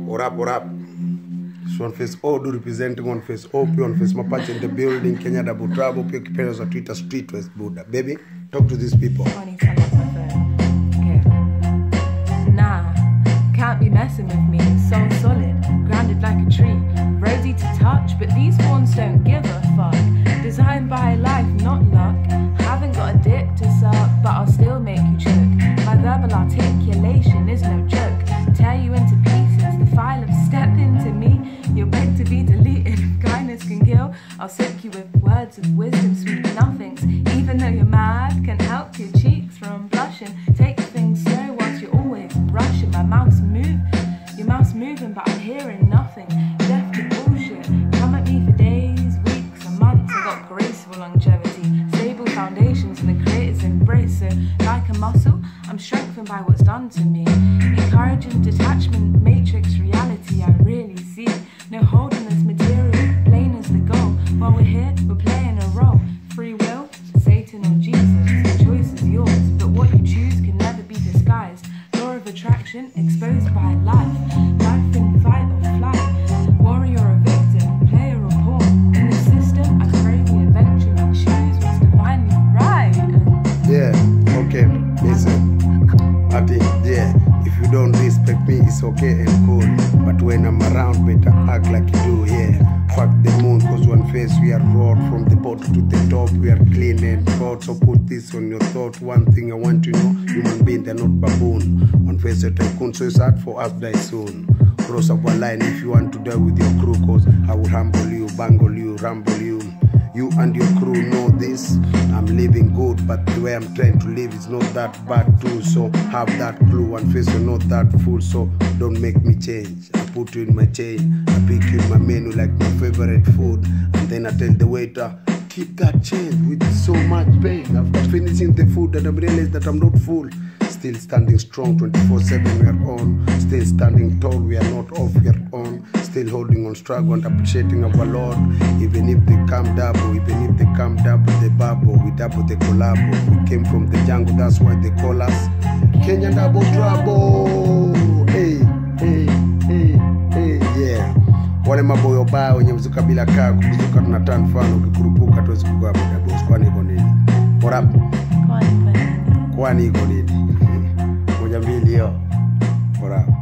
What up? It's One Face Odu representing One Face OP, One Face Mapache in the building, Kenya Double Trouble, pia kipenda za Twitter Street West Buddha. Baby, talk to these people. Okay. Nah, can't be messing with me. So solid, grounded like a tree, rosy to touch, but these pawns don't give a fuck. Designed by life, not luck. Haven't got a dick to suck, but I'll still make you choke. My verbal articulation is no joke. Tear you into pieces, the file of step into me. You're meant to be deleted. If kindness can kill, I'll soak you with words of wisdom, sweet nothings. Even though you're mad, can help your cheeks from blushing. Take things slow whilst you're always rushing. My mouth's your mouth's moving, but I'm hearing nothing. Deaf to bullshit. Come at me for days, weeks, and months. I got graceful longevity, stable foundations, and the creator's embrace. So, like a muscle, I'm strengthened by what's done to me. Encouraging detachment, matrix reality. I really see no holding this material, plain as the goal. While we're here, we're playing a role. Free will, Satan or Jesus. The choice is yours, but what you choose can never be disguised. Law of attraction, exposed by life. Life in fight or flight. Warrior or victim, player or pawn. In the system, I pray we eventually choose what's divinely right. Yeah, okay, listen. I think, yeah, if you don't respect me, it's okay and cool. But when I'm around, better act like you do, yeah. Fuck the moon, cause One Face, we are raw. From the bottom to the top, we are clean and proud. So put this on your thought. One thing I want to know, human beings, they're not baboon. One Face a tycoon, so it's hard for us die soon. Cross up one line if you want to die with your crew, cause I will humble you, bangle you, rumble you. You and your crew know this. I'm living good, but the way I'm trying to live is not that bad too. So have that clue. One Face, you're not that fool, so don't make me change. I put you in my chain, I pick you in my menu like my favorite food, and then I tell the waiter, keep that change with so much pain. After finishing the food, and I realized that I'm not full. Still standing strong 24/7, we are on. Still standing tall, we are not off, we are on. Still holding on, struggle and appreciating our Lord. Even if they come double, the bubble, we double the collabo. We came from the jungle, that's why they call us Kenya Double Trouble. Hey, yeah. Wale maboyo baya wenye mzuka bila kaa, kukuzuka tunatana mfano, ukikurupuka tuwezi kugwa boss. Kwani iko nini? What up? Kwani iko nini? Moja mbili yo. What up?